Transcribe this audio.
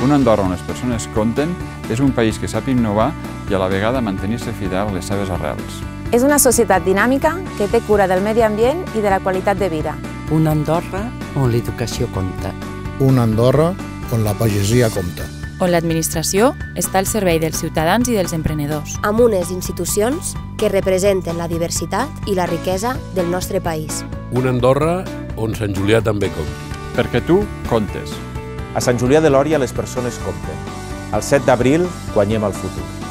Una Andorra on les persones compten és un país que sap innovar i a la vegada mantenir-se fidel a les seves arrels. És una societat dinàmica que té cura del medi ambient i de la qualitat de vida. Una Andorra on l'educació compta. Una Andorra on la pagesia compta. On l'administració està al servei dels ciutadans i dels emprenedors. Amb unes institucions que representen la diversitat i la riquesa del nostre país. Una Andorra on Sant Julià també compti. Perquè tu comptes. A Sant Julià de Lòria les persones compten. El 7 d'abril guanyem el futur.